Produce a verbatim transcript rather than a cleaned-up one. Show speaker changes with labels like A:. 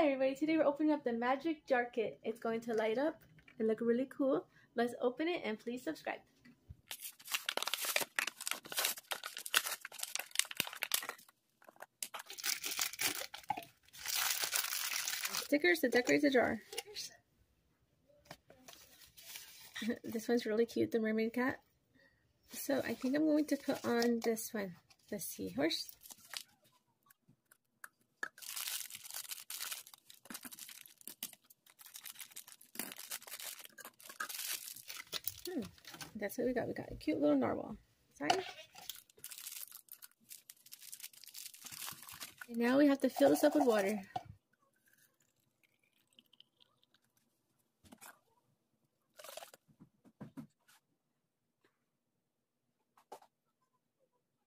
A: everybody, today we're opening up the Magic Jar Kit. It's going to light up and look really cool. Let's open it and please subscribe. Stickers to decorate the jar. This one's really cute, the mermaid cat. So I think I'm going to put on this one, the seahorse. Hmm. That's what we got. We got a cute little narwhal. Sorry. And now we have to fill this up with water.